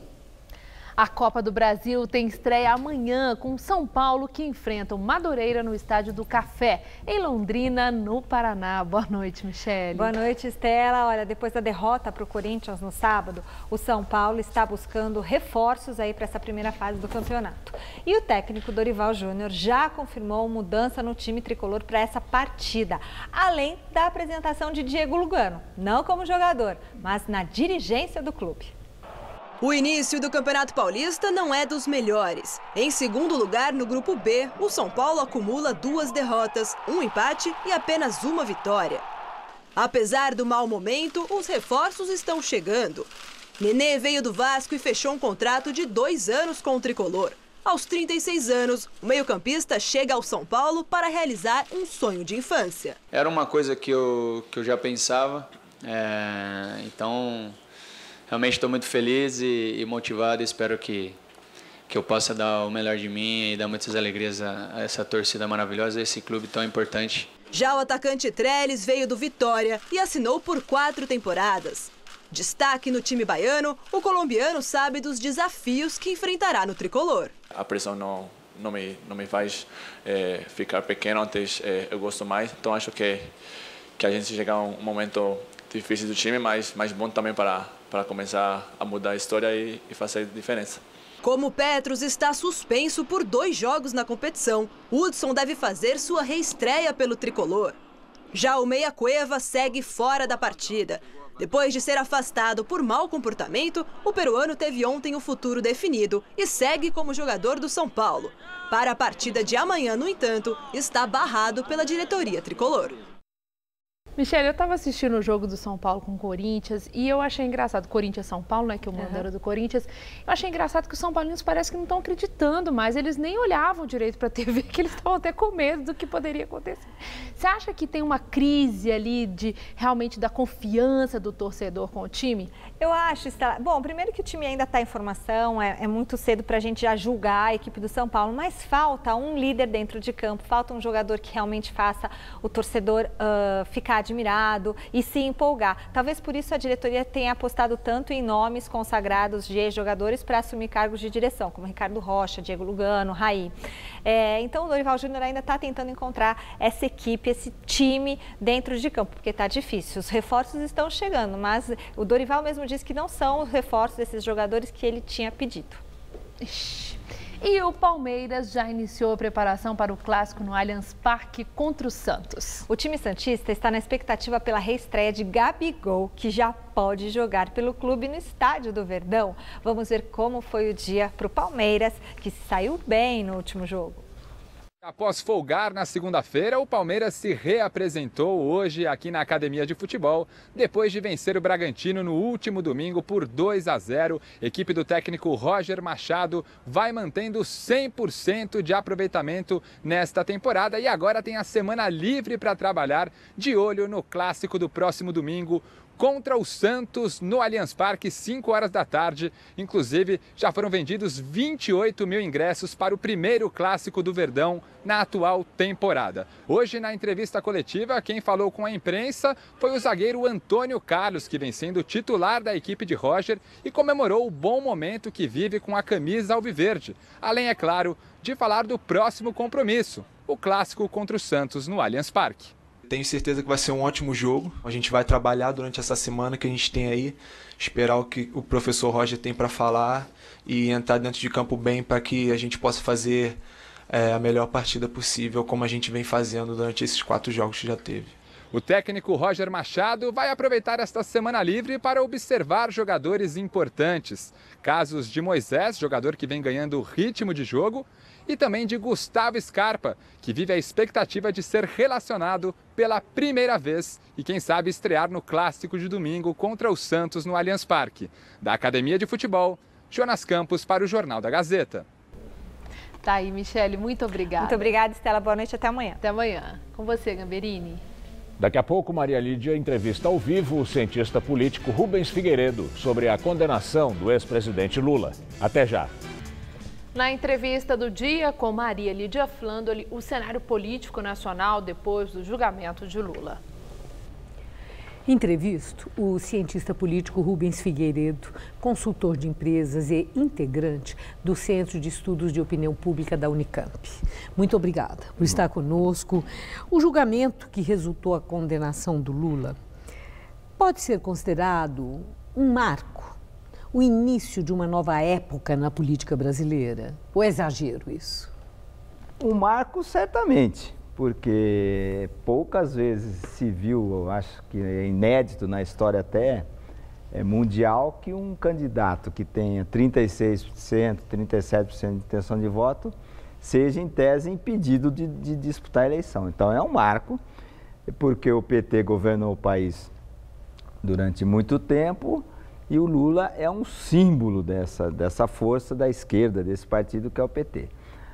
A Copa do Brasil tem estreia amanhã com São Paulo, que enfrenta o Madureira no Estádio do Café, em Londrina, no Paraná. Boa noite, Michele. Boa noite, Estela. Olha, depois da derrota para o Corinthians no sábado, o São Paulo está buscando reforços aí para essa primeira fase do campeonato. E o técnico Dorival Júnior já confirmou mudança no time tricolor para essa partida, além da apresentação de Diego Lugano, não como jogador, mas na dirigência do clube. O início do Campeonato Paulista não é dos melhores. Em segundo lugar, no Grupo B, o São Paulo acumula duas derrotas, um empate e apenas uma vitória. Apesar do mau momento, os reforços estão chegando. Nenê veio do Vasco e fechou um contrato de dois anos com o tricolor. Aos trinta e seis anos, o meio-campista chega ao São Paulo para realizar um sonho de infância. Era uma coisa que eu, que eu já pensava, é, então... Realmente estou muito feliz e, e motivado, espero que, que eu possa dar o melhor de mim e dar muitas alegrias a, a essa torcida maravilhosa, a esse clube tão importante. Já o atacante Trellis veio do Vitória e assinou por quatro temporadas. Destaque no time baiano, o colombiano sabe dos desafios que enfrentará no tricolor. A pressão não, não, me, não me faz é, ficar pequeno, antes é, eu gosto mais, então acho que, que a gente chega a um momento difícil do time, mas, mas bom também para... para começar a mudar a história e, e fazer diferença. Como o Petros está suspenso por dois jogos na competição, Hudson deve fazer sua reestreia pelo tricolor. Já o Meia Cueva segue fora da partida. Depois de ser afastado por mau comportamento, o peruano teve ontem o futuro definido e segue como jogador do São Paulo. Para a partida de amanhã, no entanto, está barrado pela diretoria tricolor. Michele, eu estava assistindo o jogo do São Paulo com o Corinthians e eu achei engraçado, Corinthians-São Paulo, né, que eu mando era do Corinthians, eu achei engraçado que os São Paulinos parece que não estão acreditando mais, eles nem olhavam direito para a T V, que eles estavam até com medo do que poderia acontecer. Você acha que tem uma crise ali de realmente da confiança do torcedor com o time? Eu acho, Estela. Bom, primeiro que o time ainda está em formação, é, é muito cedo para a gente já julgar a equipe do São Paulo, mas falta um líder dentro de campo, falta um jogador que realmente faça o torcedor uh, ficar de admirado e se empolgar. Talvez por isso a diretoria tenha apostado tanto em nomes consagrados de ex-jogadores para assumir cargos de direção, como Ricardo Rocha, Diego Lugano, Raí. É, então o Dorival Júnior ainda está tentando encontrar essa equipe, esse time dentro de campo, porque está difícil. Os reforços estão chegando, mas o Dorival mesmo disse que não são os reforços desses jogadores que ele tinha pedido. E o Palmeiras já iniciou a preparação para o clássico no Allianz Parque contra o Santos. O time santista está na expectativa pela reestreia de Gabigol, que já pode jogar pelo clube no estádio do Verdão. Vamos ver como foi o dia para o Palmeiras, que saiu bem no último jogo. Após folgar na segunda-feira, o Palmeiras se reapresentou hoje aqui na Academia de Futebol, depois de vencer o Bragantino no último domingo por dois a zero. Equipe do técnico Roger Machado vai mantendo cem por cento de aproveitamento nesta temporada e agora tem a semana livre para trabalhar, de olho no clássico do próximo domingo contra o Santos no Allianz Parque, cinco horas da tarde. Inclusive, já foram vendidos vinte e oito mil ingressos para o primeiro clássico do Verdão na atual temporada. Hoje, na entrevista coletiva, quem falou com a imprensa foi o zagueiro Antônio Carlos, que vem sendo titular da equipe de Roger e comemorou o bom momento que vive com a camisa alviverde. Além, é claro, de falar do próximo compromisso, o clássico contra o Santos no Allianz Parque. Tenho certeza que vai ser um ótimo jogo. A gente vai trabalhar durante essa semana que a gente tem aí, esperar o que o professor Roger tem para falar e entrar dentro de campo bem para que a gente possa fazer é, a melhor partida possível, como a gente vem fazendo durante esses quatro jogos que já teve. O técnico Roger Machado vai aproveitar esta semana livre para observar jogadores importantes. Casos de Moisés, jogador que vem ganhando ritmo de jogo, e também de Gustavo Scarpa, que vive a expectativa de ser relacionado pela primeira vez e, quem sabe, estrear no clássico de domingo contra o Santos no Allianz Parque. Da Academia de Futebol, Jonas Campos para o Jornal da Gazeta. Tá aí, Michele, muito obrigada. Muito obrigada, Estela. Boa noite, até amanhã. Até amanhã. Com você, Gamberini. Daqui a pouco, Maria Lídia entrevista ao vivo o cientista político Rubens Figueiredo sobre a condenação do ex-presidente Lula. Até já. Na entrevista do dia com Maria Lídia Flandoli, o cenário político nacional depois do julgamento de Lula. Entrevisto o cientista político Rubens Figueiredo, consultor de empresas e integrante do Centro de Estudos de Opinião Pública da Unicamp. Muito obrigada por estar conosco. O julgamento que resultou a condenação do Lula pode ser considerado um marco, o início de uma nova época na política brasileira? Ou é exagero isso? Um marco, certamente, porque poucas vezes se viu, eu acho que é inédito na história até é, mundial, que um candidato que tenha trinta e seis por cento, trinta e sete por cento de intenção de voto seja, em tese, impedido de, de disputar a eleição. Então é um marco, porque o P T governou o país durante muito tempo, e o Lula é um símbolo dessa, dessa força da esquerda, desse partido que é o P T.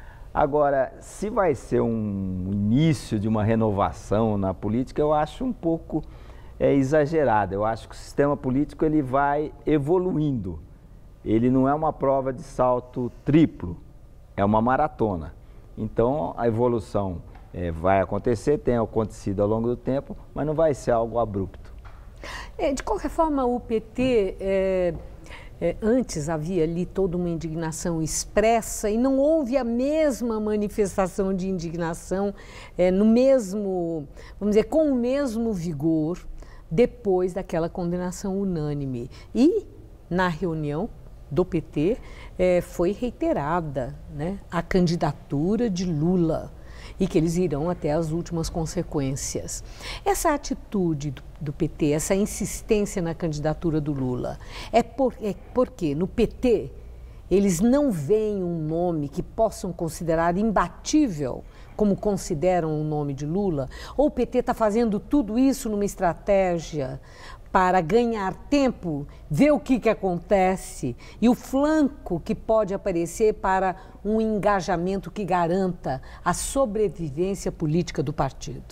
Agora, se vai ser um início de uma renovação na política, eu acho um pouco é, exagerado. Eu acho que o sistema político ele vai evoluindo. Ele não é uma prova de salto triplo, é uma maratona. Então, a evolução é, vai acontecer, tem acontecido ao longo do tempo, mas não vai ser algo abrupto. É, de qualquer forma, o P T, é, é, antes havia ali toda uma indignação expressa e não houve a mesma manifestação de indignação é, no mesmo, vamos dizer, com o mesmo vigor depois daquela condenação unânime. E, na reunião do P T, é, foi reiterada, né, a candidatura de Lula, e que eles irão até as últimas consequências. Essa atitude do, do P T, essa insistência na candidatura do Lula, é, por, é porque no P T eles não veem um nome que possam considerar imbatível, como consideram o nome de Lula, ou o P T está fazendo tudo isso numa estratégia para ganhar tempo, ver o que, que acontece e o flanco que pode aparecer para um engajamento que garanta a sobrevivência política do partido.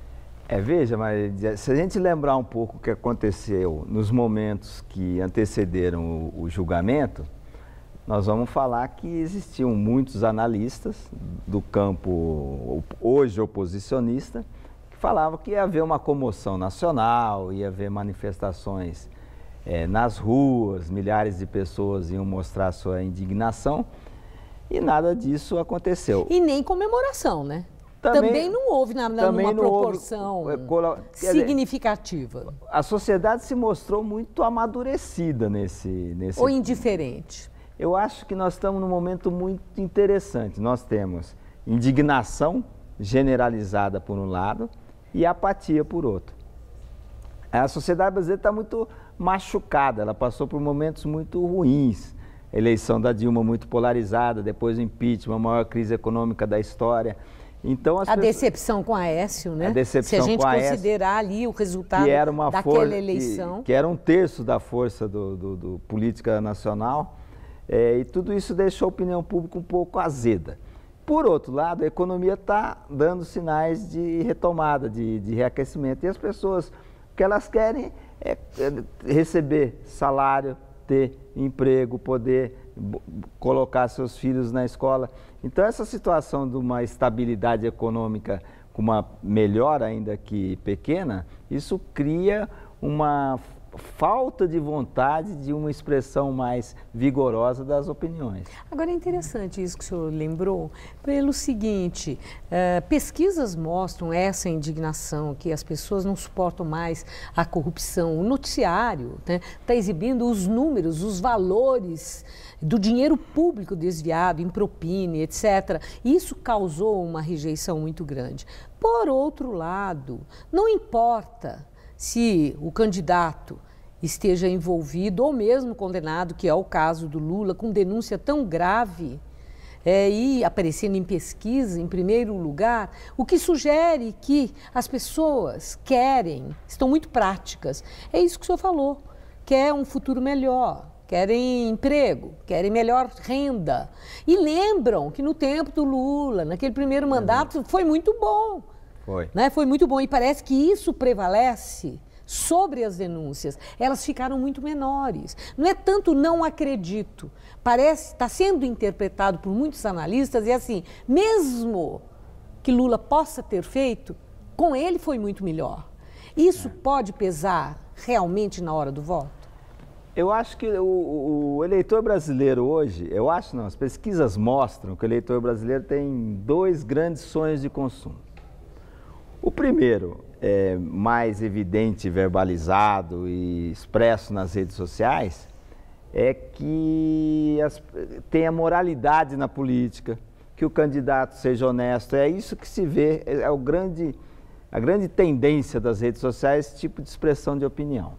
É, veja, mas se a gente lembrar um pouco o que aconteceu nos momentos que antecederam o, o julgamento, nós vamos falar que existiam muitos analistas do campo hoje oposicionista que falava que ia haver uma comoção nacional, ia haver manifestações é, nas ruas, milhares de pessoas iam mostrar sua indignação e nada disso aconteceu. E nem comemoração, né? Também, também não houve na, na, numa proporção houve, significativa. Dizer, a sociedade se mostrou muito amadurecida nesse... nesse Ou indiferente? Eu acho que nós estamos num momento muito interessante. Nós temos indignação generalizada por um lado e apatia por outro. A sociedade brasileira está muito machucada, ela passou por momentos muito ruins. A eleição da Dilma muito polarizada, depois o impeachment, a maior crise econômica da história. Então, a pessoas... decepção com a Aécio, né? A decepção Se a gente com a considerar Aécio, ali o resultado que era uma daquela força, eleição. Que, que era um terço da força do, do, do política nacional, é, e tudo isso deixou a opinião pública um pouco azeda. Por outro lado, a economia está dando sinais de retomada, de, de reaquecimento, e as pessoas, o que elas querem é, é receber salário, ter emprego, poder colocar seus filhos na escola. Então, essa situação de uma estabilidade econômica com uma melhora ainda que pequena, isso cria uma falta de vontade de uma expressão mais vigorosa das opiniões. Agora, é interessante isso que o senhor lembrou, pelo seguinte, uh, pesquisas mostram essa indignação, que as pessoas não suportam mais a corrupção. O noticiário está, né, exibindo os números, os valores do dinheiro público desviado em propina, etcétera. Isso causou uma rejeição muito grande. Por outro lado, não importa se o candidato esteja envolvido ou mesmo condenado, que é o caso do Lula, com denúncia tão grave é, e aparecendo em pesquisa em primeiro lugar, o que sugere que as pessoas querem, estão muito práticas. É isso que o senhor falou, quer um futuro melhor, querem emprego, querem melhor renda. E lembram que no tempo do Lula, naquele primeiro mandato, foi muito bom. Foi. Né? Foi muito bom e parece que isso prevalece sobre as denúncias. Elas ficaram muito menores. Não é tanto não acredito. Parece, está sendo interpretado por muitos analistas e assim, mesmo que Lula possa ter feito, com ele foi muito melhor. Isso é. Pode pesar realmente na hora do voto? Eu acho que o, o eleitor brasileiro hoje, eu acho não, as pesquisas mostram que o eleitor brasileiro tem dois grandes sonhos de consumo. O primeiro, é, mais evidente, verbalizado e expresso nas redes sociais, é que as, tenha moralidade na política, que o candidato seja honesto. É isso que se vê, é o grande, a grande tendência das redes sociais, esse tipo de expressão de opinião,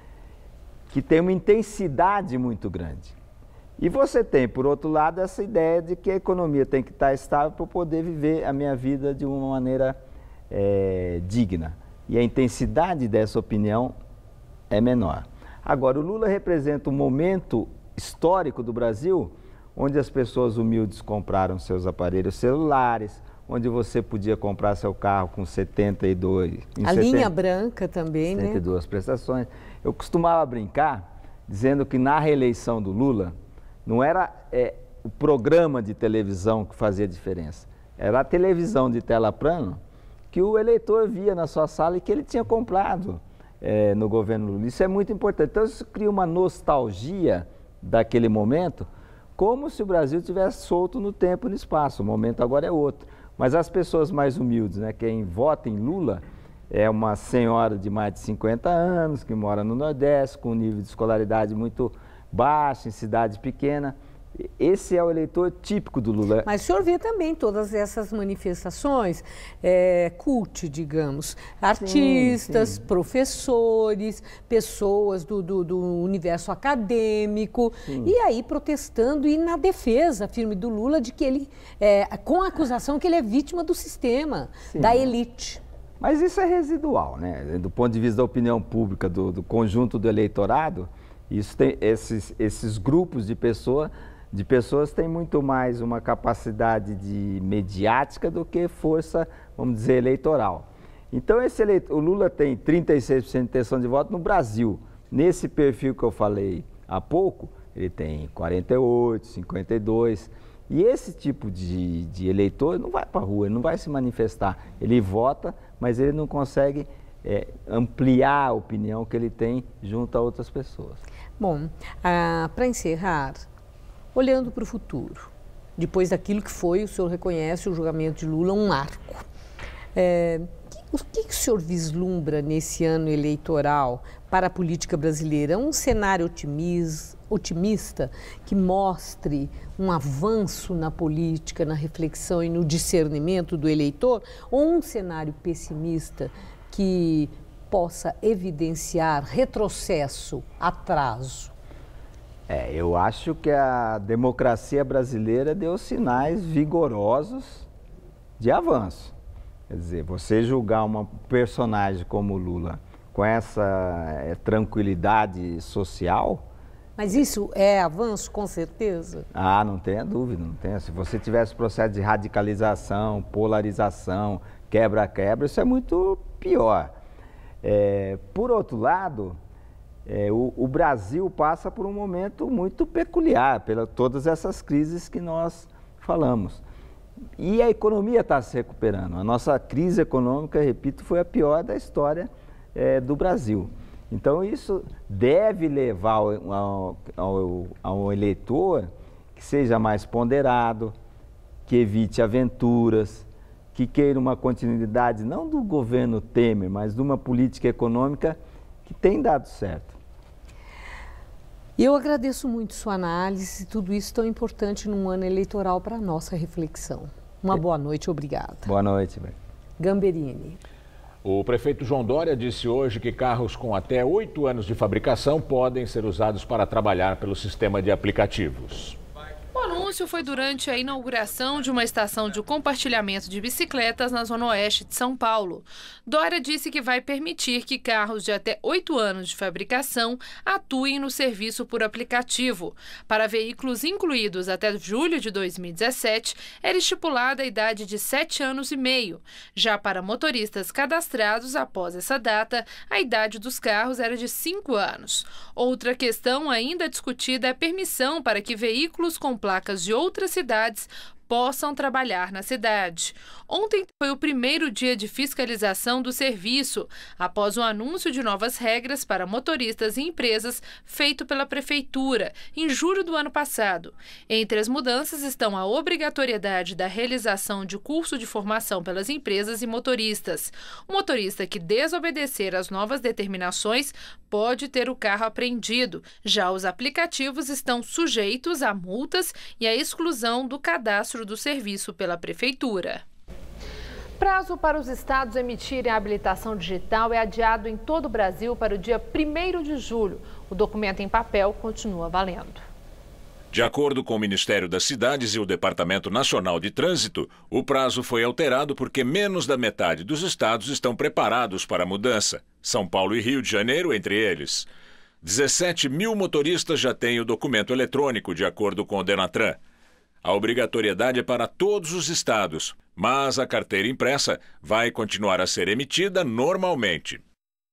que tem uma intensidade muito grande. E você tem, por outro lado, essa ideia de que a economia tem que estar estável para eu poder viver a minha vida de uma maneira É, digna. E a intensidade dessa opinião é menor. Agora, o Lula representa um momento histórico do Brasil, onde as pessoas humildes compraram seus aparelhos celulares, onde você podia comprar seu carro com setenta e dois... A setenta, linha branca também, setenta e duas, né? Prestações. Eu costumava brincar, dizendo que na reeleição do Lula, não era é, o programa de televisão que fazia diferença, era a televisão de tela plana, que o eleitor via na sua sala e que ele tinha comprado é, no governo Lula. Isso é muito importante. Então, isso cria uma nostalgia daquele momento, como se o Brasil tivesse solto no tempo e no espaço. O momento agora é outro. Mas as pessoas mais humildes, né, quem vota em Lula, é uma senhora de mais de cinquenta anos, que mora no Nordeste, com um nível de escolaridade muito baixo, em cidade pequena. Esse é o eleitor típico do Lula. Mas o senhor vê também todas essas manifestações, é, cult, digamos, artistas, sim, sim. professores, pessoas do, do, do universo acadêmico, sim. e aí protestando e na defesa firme do Lula de que ele, é, com a acusação que ele é vítima do sistema, sim. da elite. Mas isso é residual, né? Do ponto de vista da opinião pública, do, do conjunto do eleitorado, isso tem, esses, esses grupos de pessoas... de pessoas têm muito mais uma capacidade de mediática do que força, vamos dizer, eleitoral. Então, esse eleitor, o Lula tem trinta e seis por cento de intenção de voto no Brasil. Nesse perfil que eu falei há pouco, ele tem quarenta e oito, cinquenta e dois. E esse tipo de, de eleitor não vai para a rua, ele não vai se manifestar. Ele vota, mas ele não consegue é, ampliar a opinião que ele tem junto a outras pessoas. Bom, ah, para encerrar, olhando para o futuro, depois daquilo que foi, o senhor reconhece o julgamento de Lula, um marco. É, o que, que o senhor vislumbra nesse ano eleitoral para a política brasileira? Um cenário otimis, otimista que mostre um avanço na política, na reflexão e no discernimento do eleitor? Ou um cenário pessimista que possa evidenciar retrocesso, atraso? É, eu acho que a democracia brasileira deu sinais vigorosos de avanço. Quer dizer, você julgar uma personagem como Lula com essa é, tranquilidade social... Mas isso é avanço, com certeza? Ah, não tenha dúvida, não tenha. Se você tivesse processo de radicalização, polarização, quebra-quebra, isso é muito pior. É, por outro lado, é, o, o Brasil passa por um momento muito peculiar, pelas todas essas crises que nós falamos. E a economia está se recuperando. A nossa crise econômica, repito, foi a pior da história é, do Brasil. Então, isso deve levar ao, ao, ao, ao eleitor que seja mais ponderado, que evite aventuras, que queira uma continuidade, não do governo Temer, mas de uma política econômica que tem dado certo. Eu agradeço muito sua análise, tudo isso tão importante num ano eleitoral para a nossa reflexão. Uma boa noite, obrigada. Boa noite. Gamberini. O prefeito João Dória disse hoje que carros com até oito anos de fabricação podem ser usados para trabalhar pelo sistema de aplicativos. O anúncio foi durante a inauguração de uma estação de compartilhamento de bicicletas na zona oeste de São Paulo. Dória disse que vai permitir que carros de até oito anos de fabricação atuem no serviço por aplicativo. Para veículos incluídos até julho de dois mil e dezessete, era estipulada a idade de sete anos e meio. Já para motoristas cadastrados após essa data, a idade dos carros era de cinco anos. Outra questão ainda discutida é a permissão para que veículos com placas de outras cidades possam trabalhar na cidade. Ontem foi o primeiro dia de fiscalização do serviço, após o anúncio de novas regras para motoristas e empresas feito pela Prefeitura, em julho do ano passado. Entre as mudanças estão a obrigatoriedade da realização de curso de formação pelas empresas e motoristas. O motorista que desobedecer às novas determinações pode ter o carro apreendido. Já os aplicativos estão sujeitos a multas e à exclusão do cadastro do serviço pela Prefeitura. Prazo para os estados emitirem a habilitação digital é adiado em todo o Brasil para o dia primeiro de julho. O documento em papel continua valendo. De acordo com o Ministério das Cidades e o Departamento Nacional de Trânsito, o prazo foi alterado porque menos da metade dos estados estão preparados para a mudança. São Paulo e Rio de Janeiro, entre eles. dezessete mil motoristas já têm o documento eletrônico, de acordo com o Denatran. A obrigatoriedade é para todos os estados, mas a carteira impressa vai continuar a ser emitida normalmente.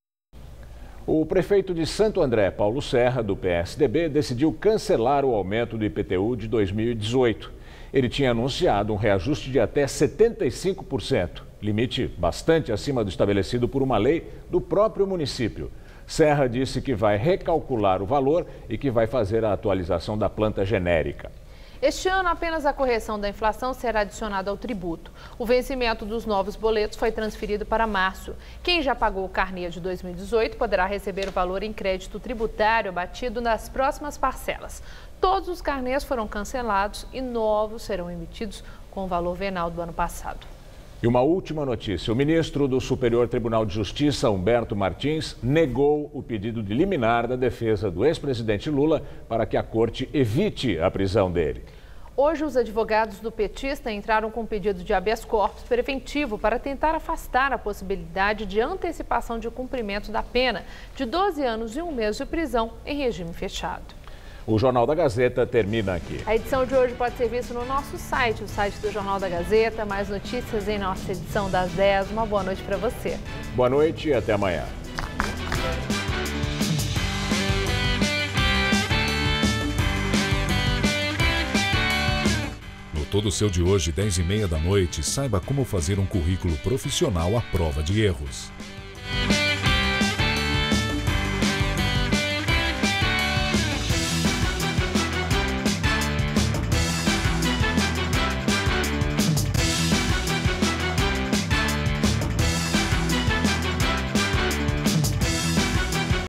O prefeito de Santo André, Paulo Serra, do P S D B, decidiu cancelar o aumento do I P T U de dois mil e dezoito. Ele tinha anunciado um reajuste de até setenta e cinco por cento, limite bastante acima do estabelecido por uma lei do próprio município. Serra disse que vai recalcular o valor e que vai fazer a atualização da planta genérica. Este ano, apenas a correção da inflação será adicionada ao tributo. O vencimento dos novos boletos foi transferido para março. Quem já pagou o carnê de dois mil e dezoito poderá receber o valor em crédito tributário abatido nas próximas parcelas. Todos os carnês foram cancelados e novos serão emitidos com o valor venal do ano passado. E uma última notícia. O ministro do Superior Tribunal de Justiça, Humberto Martins, negou o pedido de liminar da defesa do ex-presidente Lula para que a corte evite a prisão dele. Hoje, os advogados do petista entraram com um pedido de habeas corpus preventivo para tentar afastar a possibilidade de antecipação de cumprimento da pena de doze anos e um mês de prisão em regime fechado. O Jornal da Gazeta termina aqui. A edição de hoje pode ser vista no nosso site, o site do Jornal da Gazeta. Mais notícias em nossa edição das dez. Uma boa noite para você. Boa noite e até amanhã. Todo Seu de hoje, dez e meia da noite, saiba como fazer um currículo profissional à prova de erros.